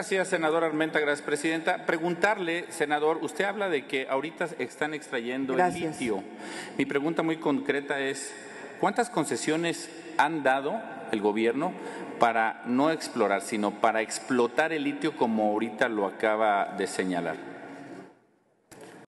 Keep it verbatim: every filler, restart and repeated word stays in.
Gracias, senador Armenta. Gracias, presidenta. Preguntarle, senador, usted habla de que ahorita están extrayendo Gracias. el litio. Mi pregunta muy concreta es, ¿cuántas concesiones han dado el gobierno para no explorar, sino para explotar el litio como ahorita lo acaba de señalar?